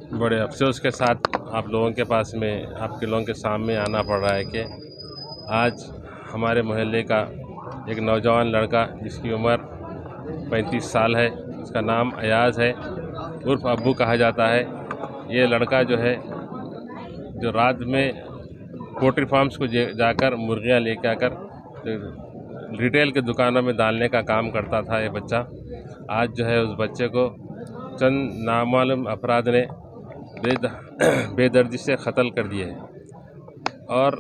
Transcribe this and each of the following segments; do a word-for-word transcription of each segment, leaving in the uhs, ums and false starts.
बड़े अफसोस के साथ आप लोगों के पास में आपके लोगों के सामने आना पड़ रहा है कि आज हमारे मोहल्ले का एक नौजवान लड़का जिसकी उम्र पैंतीस साल है, उसका नाम अयाज़ है, उर्फ अब्बू कहा जाता है। ये लड़का जो है जो रात में पोल्ट्री फार्म्स को जाकर मुर्गियां लेकर आकर रिटेल के दुकानों में डालने का काम करता था। ये बच्चा आज जो है उस बच्चे को चंद नामालूम अफराद ने बेद बेदर्दी से क़त्ल कर दिए है। और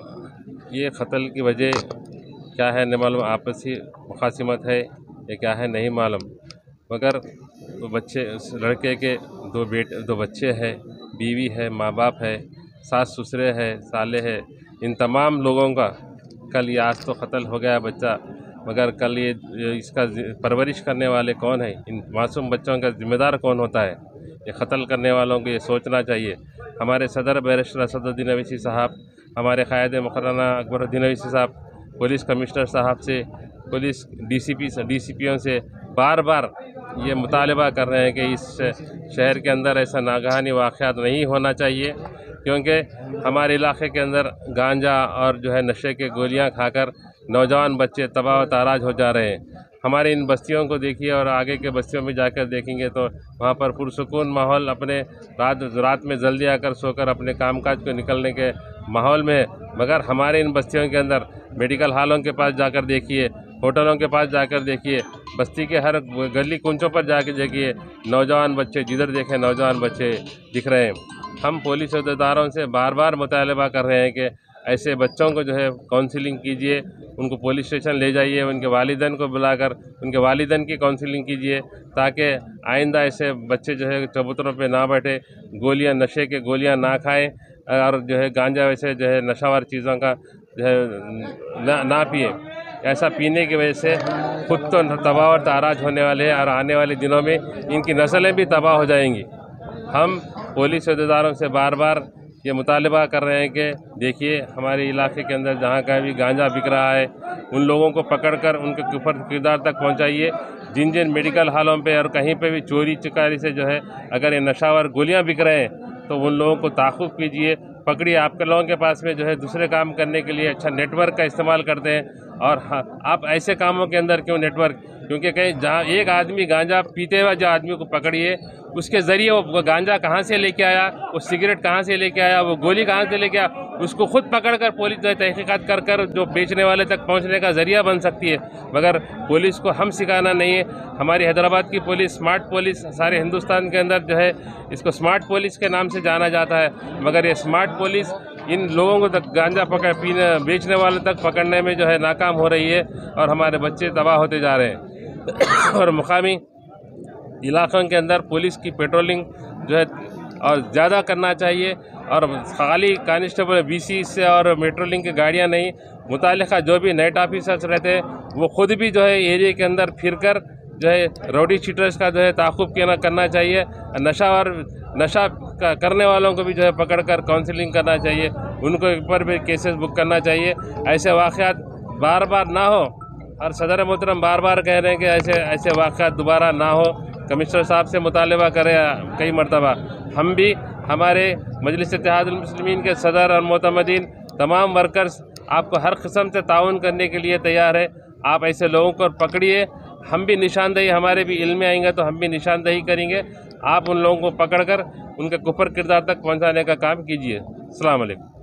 ये क़त्ल की वजह क्या है नहीं मालूम, आपसी मुखासिमत है या क्या है नहीं मालूम, मगर वो बच्चे उस लड़के के दो बेटे दो बच्चे हैं, बीवी है, माँ बाप है, सास ससुरे है, साले है। इन तमाम लोगों का कल ये आज तो क़त्ल हो गया बच्चा, मगर कल ये इसका परवरिश करने वाले कौन है? इन मासूम बच्चों का ज़िम्मेदार कौन होता है? ये क़त्ल करने वालों को ये सोचना चाहिए। हमारे सदर बैरिस्टर असदुद्दीन अवैसी साहब, हमारे क़ायद मुकर्रमा अकबरुद्दीन अवैसी साहब, पुलिस कमिश्नर साहब से, पुलिस डीसीपी से डीसीपीओं से बार बार ये मुतालबा कर रहे हैं कि इस शहर के अंदर ऐसा नागहानी वाक़यात नहीं होना चाहिए, क्योंकि हमारे इलाके के अंदर गांजा और जो है नशे के गोलियां खाकर नौजवान बच्चे तबाह ताराज हो जा रहे हैं। हमारे इन बस्तियों को देखिए और आगे के बस्तियों में जाकर देखेंगे तो वहाँ पर पुरसुकून माहौल, अपने रात रात में जल्दी आकर सोकर अपने कामकाज को निकलने के माहौल में है। मगर हमारे इन बस्तियों के अंदर मेडिकल हॉलों के पास जाकर देखिए, होटलों के पास जाकर देखिए, बस्ती के हर गली कुंचों पर जाकर देखिए, नौजवान बच्चे जिधर देखें नौजवान बच्चे दिख रहे हैं। हम पुलिस अहदेदारों से बार बार मुतालबा कर रहे हैं कि ऐसे बच्चों को जो है काउंसलिंग कीजिए, उनको पुलिस स्टेशन ले जाइए, उनके वालिदैन को बुलाकर उनके वालिदैन की काउंसलिंग कीजिए, ताकि आइंदा ऐसे बच्चे जो है चबूतरों पे ना बैठे, गोलियां नशे के गोलियां ना खाएं और जो है गांजा वैसे जो है नशावर चीज़ों का जो है ना, ना पिए। ऐसा पीने की वजह से खुद तो तबाह और ताराज होने वाले हैं और आने वाले दिनों में इनकी नस्लें भी तबाह हो जाएंगी। हम पुलिस अहदेदारों से बार बार ये मुतालबा कर रहे हैं कि देखिए हमारे इलाके के अंदर जहाँ कहीं भी गांजा बिक रहा है, उन लोगों को पकड़कर उनके ऊपर किरदार तक पहुंचाइए। जिन जिन मेडिकल हॉलों पे और कहीं पे भी चोरी चकारी से जो है अगर ये नशावर गोलियां बिक रहे हैं तो उन लोगों को ताक़ुब कीजिए, पकड़िए। आपके लोगों के पास में जो है दूसरे काम करने के लिए अच्छा नेटवर्क का इस्तेमाल करते हैं, और हाँ, आप ऐसे कामों के अंदर क्यों नेटवर्क? क्योंकि कहीं जहाँ एक आदमी गांजा पीते हुए जो आदमी को पकड़िए, उसके ज़रिए वो गांजा कहाँ से लेके आया, वो सिगरेट कहाँ से लेके आया, वो गोली कहाँ से लेके आया, उसको खुद पकड़कर पुलिस तहकीकात कर कर जो बेचने वाले तक पहुंचने का ज़रिया बन सकती है। मगर पुलिस को हम सिखाना नहीं है। हमारी हैदराबाद की पुलिस स्मार्ट पुलिस, सारे हिंदुस्तान के अंदर जो है इसको स्मार्ट पुलिस के नाम से जाना जाता है, मगर ये स्मार्ट पुलिस इन लोगों को तक गांजा पकड़ पीने बेचने वाले तक पकड़ने में जो है नाकाम हो रही है और हमारे बच्चे तबाह होते जा रहे हैं। और मुकामी इलाक़ों के अंदर पुलिस की पेट्रोलिंग जो है और ज़्यादा करना चाहिए, और खाली कांस्टेबल बीसी से और पेट्रोलिंग की गाड़ियां नहीं, मुतालिका जो भी नाइट ऑफिसर्स रहते हैं वो खुद भी जो है एरिया के अंदर फिरकर जो है राउडी शीटर्स का जो है ताक़ुब करना करना चाहिए। नशा और नशा का करने वालों को भी जो है पकड़कर काउंसलिंग करना चाहिए, उनको ऊपर भी केसेस बुक करना चाहिए। ऐसे वाक़यात बार बार ना हो, और सदर मोहतरम बार बार कह रहे हैं कि ऐसे ऐसे वाक़यात दोबारा ना हो। कमिश्नर साहब से मुतालबा करें कई मरतबा। हम भी हमारे मजलिस इत्तेहादुल मुस्लिमीन के सदर और मोतमदीन तमाम वर्कर्स आपको हर किस्म से ताउन करने के लिए तैयार है। आप ऐसे लोगों को पकड़िए, हम भी निशानदेही, हमारे भी इल्म में आएंगे तो हम भी निशानदेही करेंगे। आप उन लोगों को पकड़कर उनके कुफर किरदार तक पहुंचाने का काम कीजिए। अस्सलाम वालेकुम।